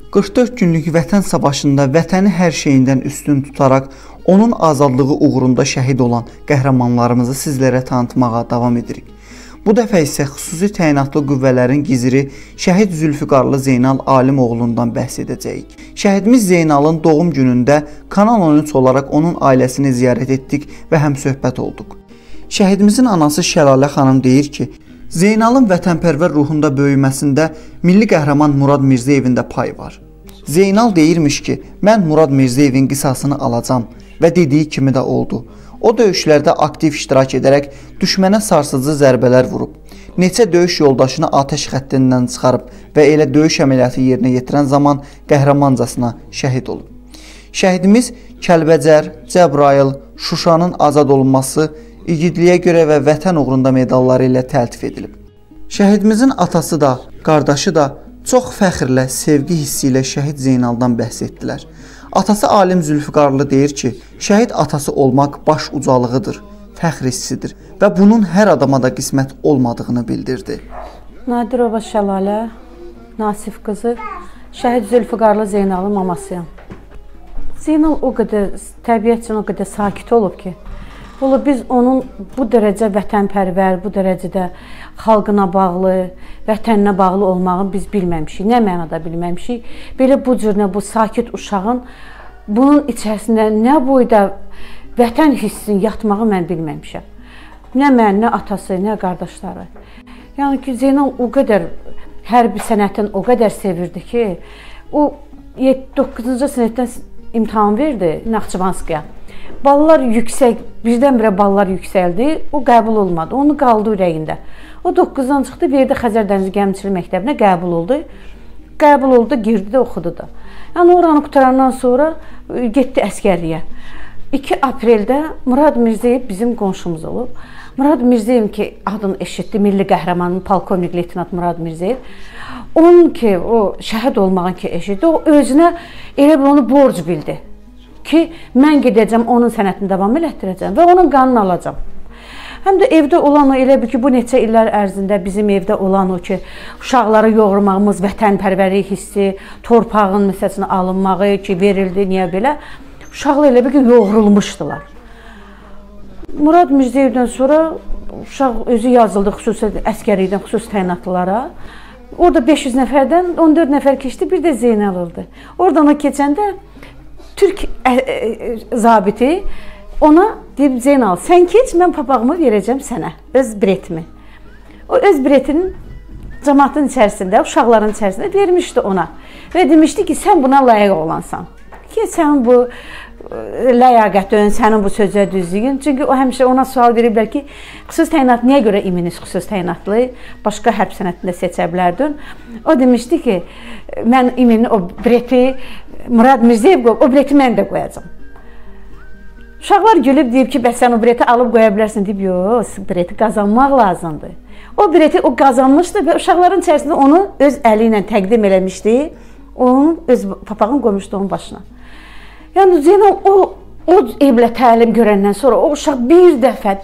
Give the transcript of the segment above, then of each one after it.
44 günlük vətən savaşında vətəni hər şeyindən üstün tutaraq onun azadlığı uğrunda şəhid olan qəhrəmanlarımızı sizlərə tanıtmağa davam edirik. Bu dəfə isə xüsusi təyinatlı qüvvələrin giziri şəhid Zülfüqarlı Zeynal Alimoğlundan bəhs edəcəyik. Şəhidimiz Zeynalın doğum günündə Kanal 13 olaraq onun ailəsini ziyarət etdik və həmsöhbət olduq. Şəhidimizin anası Şəlalə xanım deyir ki, Zeynalın vətənpərvər ruhunda böyüməsində milli qəhrəman Murad Mirzəyevin də pay var. Zeynal deyirmiş ki, mən Murad Mirzəyevin qisasını alacam və dediyi kimi də oldu. O döyüşlərdə aktiv iştirak edərək düşmənə sarsıcı zərbələr vurub. Neçə döyüş yoldaşını atəş xəttindən çıxarıb və elə döyüş əməliyyatı yerinə yetirən zaman qəhrəmancasına şəhid olub. Şəhidimiz Kəlbəcər, Cəbrayıl, Şuşanın azad olunması, igidliyə görə və vətən uğrunda medalları ilə təltif edilib. Şəhidimizin atası da, qardaşı da çox fəxrlə, sevgi hissi ilə şəhid Zeynaldan bəhs etdilər. Atası Alim Zülfüqarlı deyir ki, şəhid atası olmaq baş ucalığıdır, fəxr hissidir və bunun hər adama da qismət olmadığını bildirdi. Nadirova Şəlalə, Nasif qızı, şəhid Zülfüqarlı Zeynalın mamasıyam. Zeynal o qədər, təbiət üçün o qədər sakit olub ki, biz onun bu dərəcə vətənpərvər, bu dərəcədə xalqına bağlı, vətəninə bağlı olmağını biz bilməmişik. Nə mənada bilməmişik? Belə bu cürünə, bu sakit uşağın bunun içərisində nə boyda vətən hissini yatmağı mən bilməmişəm. Nə mən, nə atası, nə qardaşları. Yəni ki, Zeynal o qədər hərbi sənətini o qədər sevirdi ki, o 9-cu sinifdən imtahan verdi Naxçıvanskaya. Ballar yüksək, birdən-birə ballar yüksəldi, o qəbul olmadı, onu qaldı ürəyində. O 9-dan çıxdı, verdi Xəzər Dənizi Gəmiçilik Məktəbinə, qəbul oldu. Qəbul oldu, girdi də, oxudu da. Yəni, oranı qutarandan sonra getdi əskərliyə. 2 apreldə Murad Mirzəyev bizim qonşumuz olub. Murad Mirzəyev ki, adını eşitdi, milli qəhrəmanın polkovnik leytenant Murad Mirzəyev. Onun ki, o şəhid olmağın ki eşitdi, o özünə elə bir onu borc bildi. Ki, mən gedəcəm, onun sənətini davam elətdirəcəm və onun qanını alacam. Həm də evdə olan o, elə bir ki, bu neçə illər ərzində bizim evdə olan o ki, uşaqları yoğurmağımız, vətənpərvərlik hissi, torpağın məsələsini alınmağı ki, verildi, niyə belə, uşaqlar elə bir ki, yoğurulmuşdular. Murad Mirzəyevdən sonra uşaq özü yazıldı xüsusi əskərlikdən, xüsusi təyinatlılara. Orada 500 nəfərdən 14 nəfər keçdi, bir də Zeynal oldu. Oradan o keçəndə Türk zabiti ona deyib, Zeynal, sən keç, mən papağımı verəcəm sənə, öz biletimi. O öz biletinin cəmaatın içərisində, uşaqların içərisində vermişdi ona. Və demişdi ki, sən buna layiq olansan. Ki, sən bu ləyaqətin, sənin bu sözə düzlüyün. Çünki o həmişə ona sual veriblər ki, xüsusi təyinat niyə görə iminiz xüsusi təyinatlı, başqa hərb sənətində seçə bilərdin. O demişdi ki, mən imini, o bileti Murad Mirzəyev qoyub, o bileti mən də qoyacam. Uşaqlar gülüb deyib ki, bəs sən o bileti alıb qoya bilərsən, deyib, yox, bileti qazanmaq lazımdır. O bileti o qazanmışdı və uşaqların içərisində onu öz əli ilə təqdim eləmişdi, onun öz papağını qoymuşdu onun başına. Yəni, Zeynal o evlə təlim görəndən sonra o uşaq bir dəfə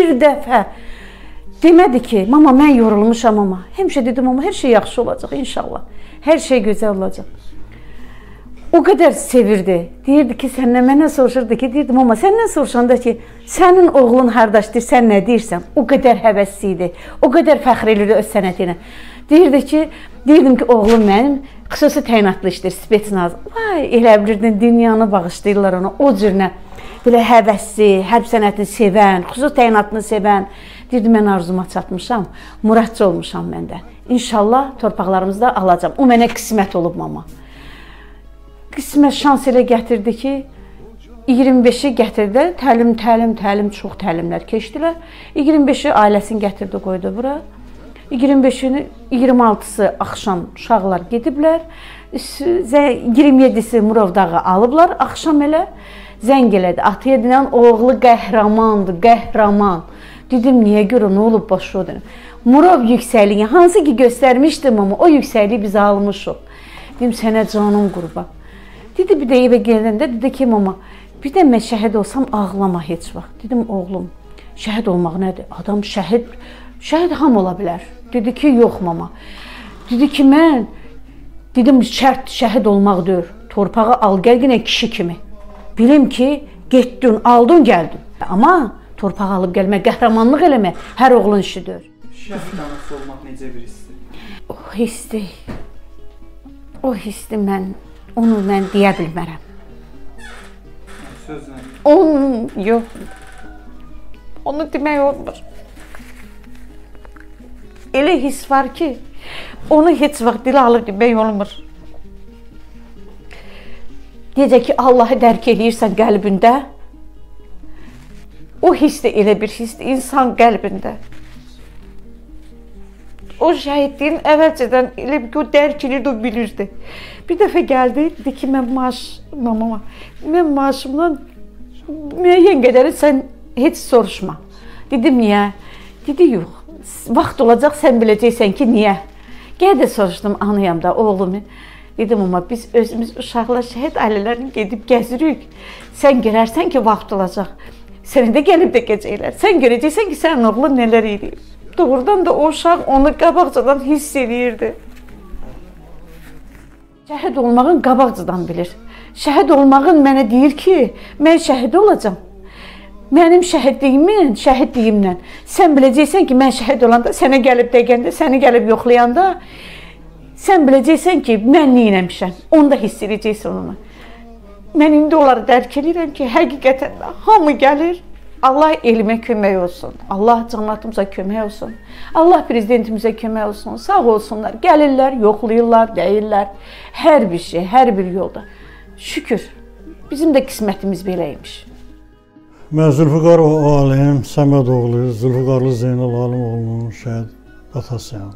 demədi ki, mama, mən yorulmuşam ama. Həmişə dedim, ama hər şey yaxşı olacaq, inşallah. Hər şey gözəl olacaq. O qədər sevirdi. Deyirdi ki, səndən mənə soruşurdu ki, deyirdim, amma səndən soruşanda ki, sənin oğlun hardaşdır, sən nə deyirsən? O qədər həvəsli idi, o qədər fəxr edirdi öz sənətinə. Deyirdim ki, oğlum mənim xüsusi təyinatlı işdir, spetsnaz. Vay, elə bilirdin, dünyanı bağışlayırlar ona, o cürünə. Belə həvəsli, hərb sənətini sevən, xüsusi təyinatını sevən. Deyirdim, mən arzuma çatmışam, muradçı olmuşam məndə. İnşallah torpaqlarımızda alacam. O mənə qismət olub, mama. Qismət şans elə gətirdi ki, 25-i gətirdi, təlim, çox təlimlər keçdilər. 25-i ailəsini gətirdi, qoydu bura. 25-ini, 26-sı axşam uşaqlar gediblər. 27-si Murov dağı alıblar, axşam elə zəng elədi. Atıya deyilən, oğlu qəhrəmandır, qəhrəman. Dedim, niyə görə, nə olub başı o dönəm. Murov yüksəkliyi, hansı ki göstərmişdim, amma o yüksəkliyi biz almışıq. Dedim, sənə canım qurban. Dedi, bir də evə gələndə, dedi ki, mama, bir də mən şəhid olsam ağlama heç vaxt. Dedim, oğlum, şəhid olmaq nədir? Adam şəhid ham ola bilər. Dedi ki, yox, mama. Dedi ki, mən Dedim, şərt şəhid olmaq deyil. Torpağı al, gəl yenə kişi kimi. Bilim ki, getdin, aldın, gəldin. Amma torpağı alıb gəlmək, qəhrəmanlıq eləmək hər oğlun işidir. Şəhid anası olmaq necə bir hissdir? O hissi onu mən deyə bilmərəm. Sözlə? Yox. Onu demək olmur. Elə his var ki, onu heç vaxt dilə alıb demək olmur. Necə ki, Allahı dərk edirsən qəlbində, o hiss də elə bir hissdir insan qəlbində. O şəhidliyin əvvəlcədən elə bir ki, o dərk edirdi, o bilirdi. Bir dəfə gəldi, dedi ki, mən maaşımdan müəyyən qədəri sən heç soruşma. Dedim, niyə? Dedi, yox, vaxt olacaq, sən biləcəksən ki, niyə? Gəl də soruşdum anıyam da, oğlumu. Dedim, amma biz özümüz uşaqlar şəhid ailələrini gedib gəzirik. Sən görərsən ki, vaxt olacaq. Səni də gəlib də gecəklər. Sən görəcəksən ki, sənin oğlun nələr edir. Doğrudan da o uşaq onu qabaqcadan hiss edirdi. Şəhid olmağın qabaqcadan bilir. Şəhid olmağın mənə deyir ki, mən şəhid olacam. Mənim şəhidliyimlə sən biləcəksən ki, mən şəhid olanda, sənə gəlib dəgəndə, səni gəlib yoxlayanda, sən biləcəksən ki, mən neynəmişəm. Onu da hiss edəcəksən onu. Mən indi onları dərk edirəm ki, həqiqətən hamı gəlir. Allah elmə kömək olsun. Allah cəmiyyətimizə kömək olsun. Allah prezidentimizə kömək olsun. Sağ olsunlar. Gəlirlər, yoxlayırlar, deyirlər. Hər bir şey, hər bir yolda. Şükür, bizim də qismətimiz beləymiş. Mən Zülfüqarov Alim Səmədoğlu, Zülfüqarlı Zeynal Alimoğlu'nun şəhid atasıyam.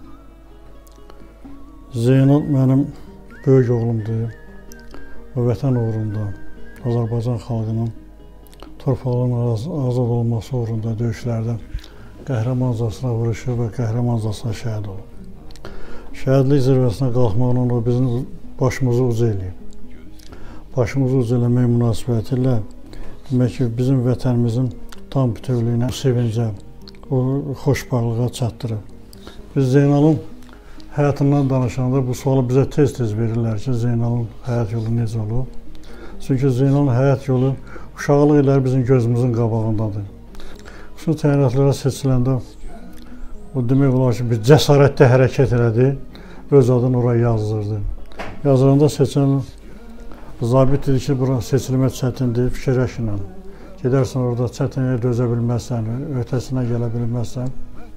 Zeynal mənim böyük oğlumdur. O vətən uğrunda, Azərbaycan xalqının torpaqlarının azad olması uğrunda döyüşlərdə qəhrəmancasına vuruşur və qəhrəmancasına şəhid olur. Şəhidlik zirvəsinə qalxmaqla o bizim başımızı uca eləyib. Başımızı uca eləmək münasibəti ilə demək ki, bizim vətənimizin tam bütövlüyünə sevincə, o xoşbəxtlığa çatdırıb. Biz Zeynalın həyatından danışanda bu sualı bizə tez-tez verirlər ki, Zeynalın həyat yolu necə olub? Çünki Zeynalın həyat yolu uşaqlıq illəri bizim gözümüzün qabağındadır. Xüsusi təyinatlara seçiləndə o demək olar ki, bir cəsarətlə hərəkət elədi, öz adını oraya yazdırdı. Yazıranda seçilən zabit dedi ki, bura seçilmək çətindir, fikirləşinə. Gedərsən orada çətinliyə dözə bilməzsən, ötəsinə gələ bilməzsən.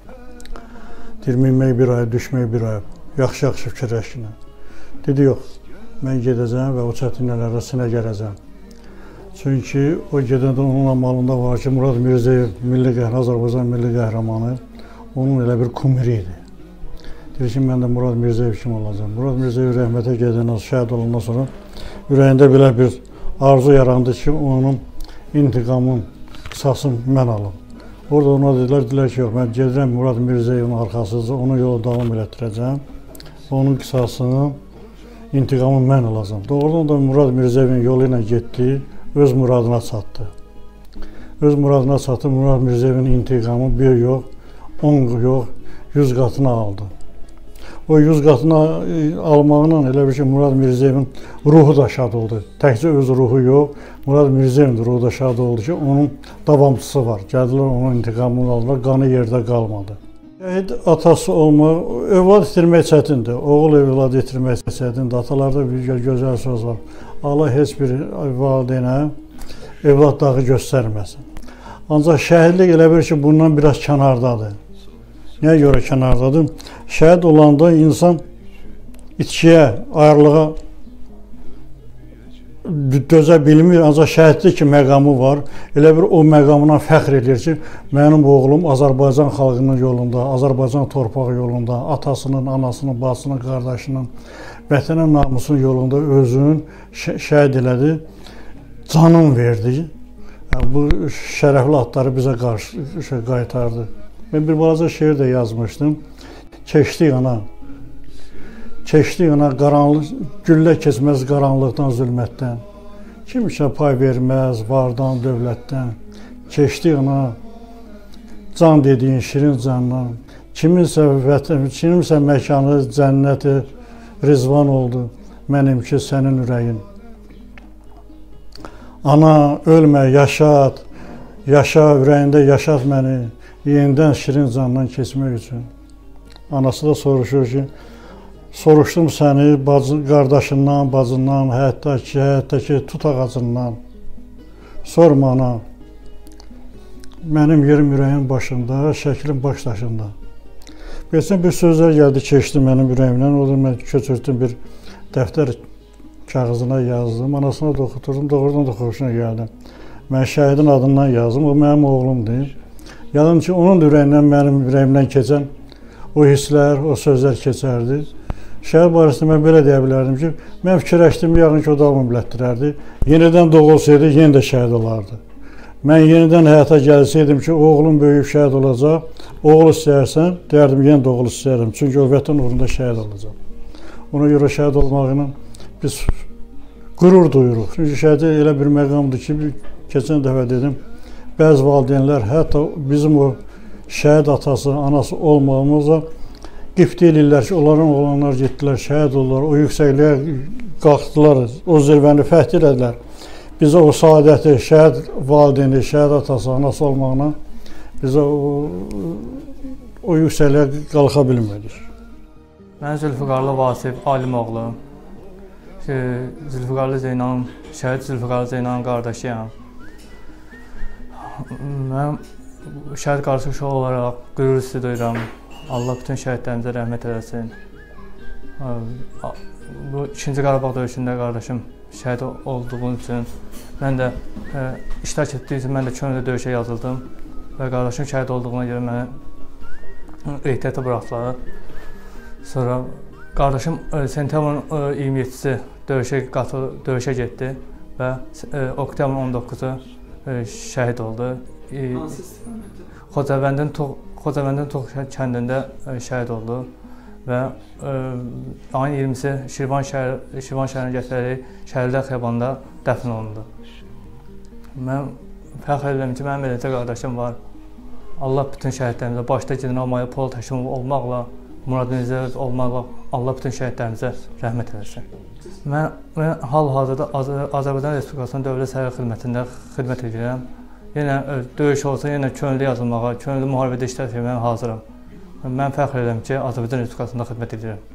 Dirminmək bir ay, düşmək bir ay, yaxşı-yaxşı fikirləşinə. Dedi, yox, mən gedəcəm və o çətinliklərə sinə gələcəm. Çünki o gedəndə onun amalında var ki, Murad Mirzəyev, Azərbaycan milli qəhrəmanı, onun elə bir kumiri idi. Deyir ki, mən də Murad Mirzəyev kimi olacam. Murad Mirzəyev rəhmətə gedəndən, şəhid olandan sonra ürəyində belə bir arzu yarandı ki, onun intiqamın, qisasını mən alım. Orada ona dedilər ki, yox, mən gedirəm Murad Mirzəyevin arxasıca, onu yola davam elətdirəcəm. Onun qisasını, intiqamını mən alacam. Doğrudan da Murad Mirzəyevin yolu ilə getdi, öz muradına çatdı. Öz muradına çatdı, Murad Mirzəyevin intiqamı bir yox, 10 yox, 100 qatını aldı. O 100 qatını almağıyla elə bir ki, Murad Mirzəyevin ruhu da şad oldu. Təkcə öz ruhu yox, Murad Mirzəyevin ruhu da şad oldu ki, onun davamçısı var. Gəldilər, onun intiqamını aldılar, qanı yerdə qalmadı. Şəhid atası olmaq, övlad itirmək çətindir, oğul övlad itirmək çətindir. Atalarda bir gözəl söz var. Allah heç bir valideynə övlad dağı göstərməsin. Ancaq şəhidlik elə bir ki, bundan biraz kənardadır. Nəyə görə kənardadır? Şəhid olanda insan içkiyə, ayrılığa dözə bilmir, ancaq şəhidlik ki, məqamı var. Elə bir o məqamına fəxr edir ki, mənim oğlum Azərbaycan xalqının yolunda, Azərbaycan torpağı yolunda, atasının, anasının, bacısının, qardaşının, vətənin namusunun yolunda özünün şəhid elədi, canın verdi. Bu şərəfli adları bizə qarşı qaytardı. Mən bir balaca şeir də yazmışdım. Keçdik ana, güllə keçməz qaranlıqdan, zülmətdən. Kimsə pay verməz vardan, dövlətdən. Keçdik ana, can dediyin şirin candan. Kiminsə məkanı, cənnəti, Rizvan oldu, mənimki sənin ürəyin. Ana, ölmə, yaşat, yaşa, ürəyində yaşat məni, yenidən şirin candan keçmək üçün. Anası da soruşur ki, soruşdum səni qardaşından, bacından, həyətdəki tut ağacından. Sorma ana, mənim yerim ürəyin başında, şəklim baş daşında. Geçən bir sözlər gəldi, keçdi mənim ürəyimdən, o da mən köçürtdüm bir dəftər kağızına yazdım, anasına da oxuturdum, doğrudan da xoşuna gəldim. Mən şəhidin adından yazdım, o mənim oğlumdur. Yalnız ki, onun ürəyindən, mənim ürəyimdən keçən o hisslər, o sözlər keçərdi. Şəhid barəsində mən belə deyə bilərdim ki, mən fikirləşdim, yəqin ki, o da ümumiyyətdirərdi. Yenidən doğulsaydı, yenə də şəhid olardı. Mən yenidən həyata gəlsəydim ki, oğlum böyüyüb şəhid olacaq, oğul istəyərsən, deyərdim, yenə də oğul istəyərəm. Çünki o vətən uğrunda şəhid olacaq. Ona görə şəhid olmağına biz qürur duyuruq. Çünki şəhid elə bir məqamdır ki, keçən dəfə dedim, bəzi valideynlər, hətta bizim o şəhid atası, anası olmağımızda qibtə eləyirlər ki, onların oğlanlar getdilər, şəhid oldular, o yüksəkliyə qalxdılar, o zirvəni fəth elədilər. Bizə o saadəti, şəhid valideyni, şəhid atası, anası olmağına bizə o yüksəkliyə qalxa bilmədik. Mən Zülfüqarlı Vasif Alimoğlu, Zülfüqarlı Zeynalın, şəhid Zülfüqarlı Zeynalın qardaşıyam. Mən şəhid qardaşı uşaq olaraq qürur hissi duyuram. Allah bütün şəhidlərimizə rəhmət eləsin. Bu 2-ci Qarabağ döyüşündə qardaşım şəhid olduğum üçün, mən də iştirak etdiyi üçün mən də könüllü döyüşə yazıldım və qardaşım şəhid olduğuna görə məni ehtiyata buraxdılar. Sonra qardaşım sentyabrın 27-ci döyüşə getdi və oktyabrın 19-u şəhid oldu. Xocavəndin Tuğ kəndində şəhid oldu və ayın 20-si Şirvan şəhərinə gətirərək Şəhərlər Xiyabanında dəfn olundu. Mən fəxr edirəm ki, mənim eləcə qardaşım var. Allah bütün şəhidlərimizə, başda general mayor Polad Həşimov olmaqla, Murad Mirzəyev olmaqla Allah bütün şəhidlərimizə rəhmət eləsin. Mən hal-hazırda Azərbaycan Respublikasının Dövlət Sərhəd Xidmətində xidmət edirəm. Yenə döyüş olsa, yenə könüllü yazılmağa, könüllü müharibədə iştirak etməyə hazıram. Mən fəxr edirəm ki, Azərbaycan Respublikasında xidmət edirəm.